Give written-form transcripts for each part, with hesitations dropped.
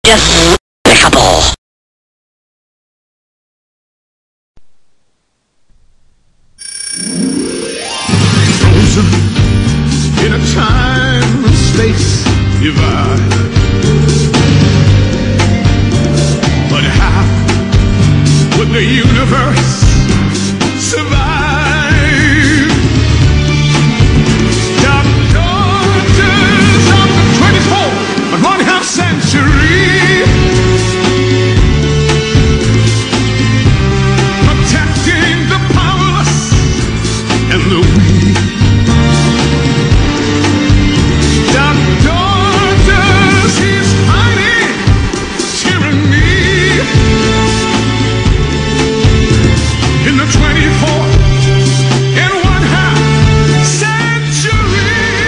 Despicable. Frozen in a time and space divide, but how would the universe survive? Dark daughters of the 24th and 1/2 century, protecting the powerless and the weak. Dark daughters, he's fighting tyranny in the 24th and 1/2 century.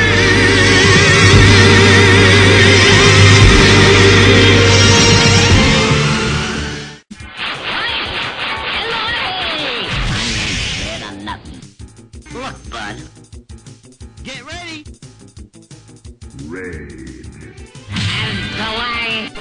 Look, bud. Get ready. Raid. And away.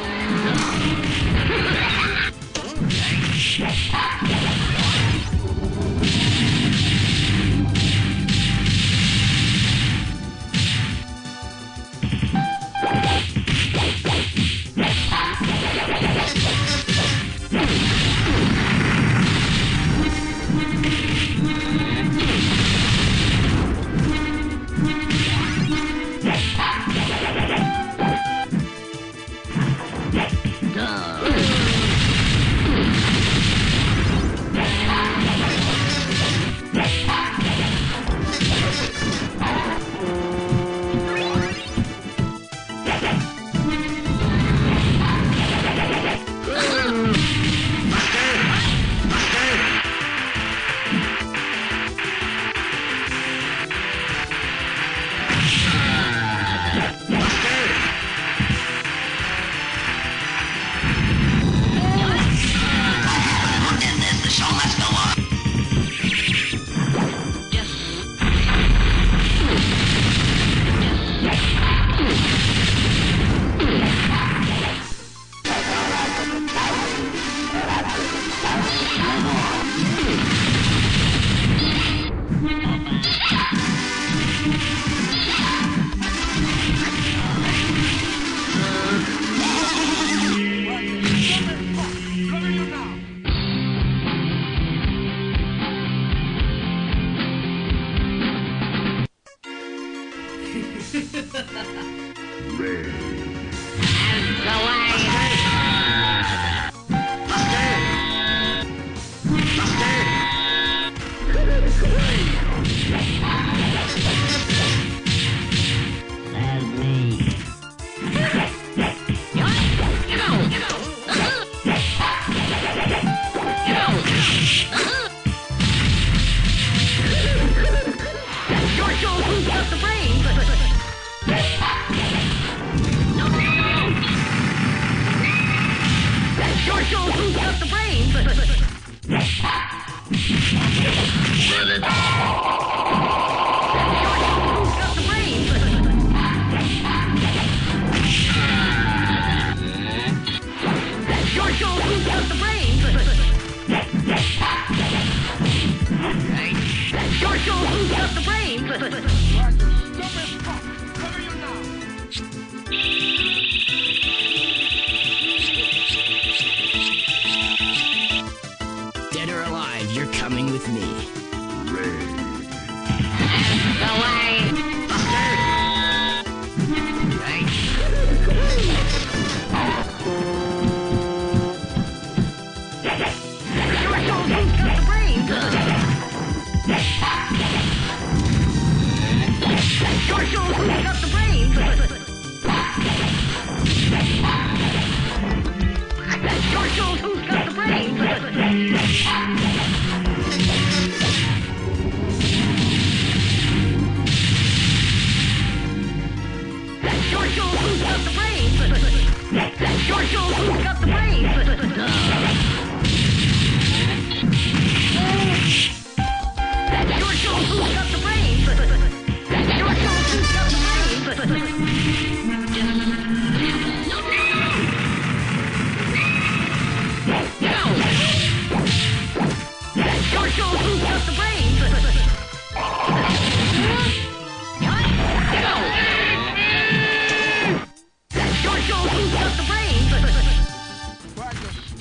Dead or alive, you're coming with me. Raid.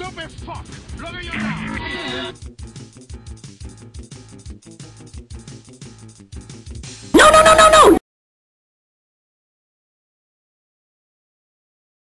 stupid fuck! Look at you now!